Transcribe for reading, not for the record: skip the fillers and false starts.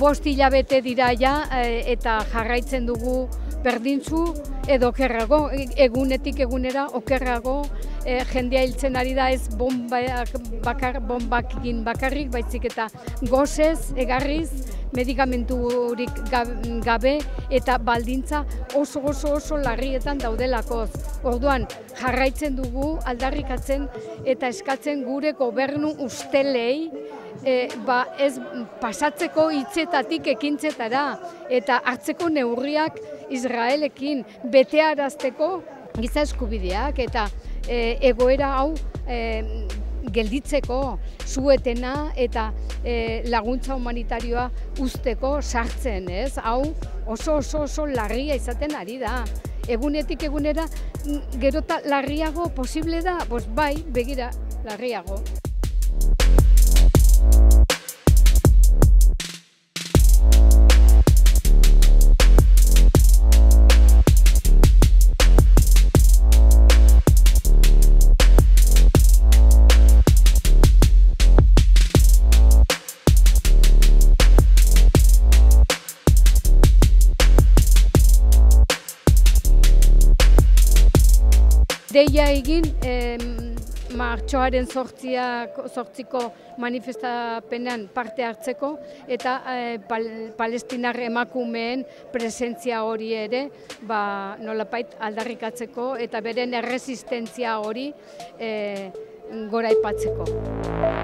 5 hilabete dira ja, eta jarraitzen dugu berdintzu edo okerrago, egunetik egunera okerrago, jendea hiltzen ari da ez bombakin bakarrik, baizik eta gozez, egarriz, medikamenturik gabe eta baldintza oso larrietan daudelakoz. Orduan, jarraitzen dugu aldarrikatzen eta eskatzen gure gobernu ustelei ez pasatzeko hitzetatik ekintzetara eta hartzeko neurriak Israelekin betearazteko giza eskubideak eta egoera hau gelditzeko suetena eta laguntza humanitarioa uzteko sartzen, ez? Hau oso larria izaten ari da. Egunetik egunera gerota larriago posible da? Bai, begira, larriago. Deia egin, martxoaren 8ko manifestapenean parte hartzeko eta palestinar emakumeen presentzia hori ere nolapait aldarrikatzeko eta beren erresistentzia hori goraipatzeko.